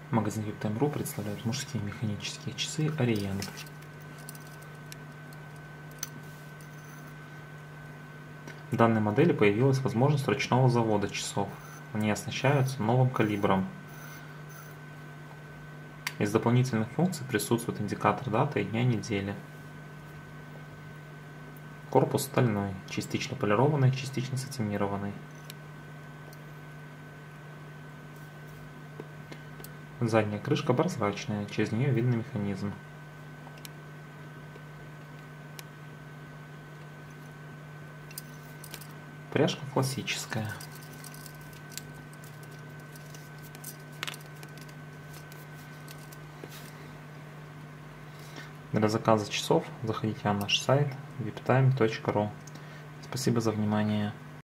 Магазин VIPTime.ru представляет мужские механические часы Orient. В данной модели появилась возможность ручного завода часов. Они оснащаются новым калибром. Из дополнительных функций присутствует индикатор даты и дня недели. Корпус стальной, частично полированный, частично сатинированный. Задняя крышка прозрачная, через нее видно механизм. Пряжка классическая. Для заказа часов заходите на наш сайт viptime.ru. Спасибо за внимание.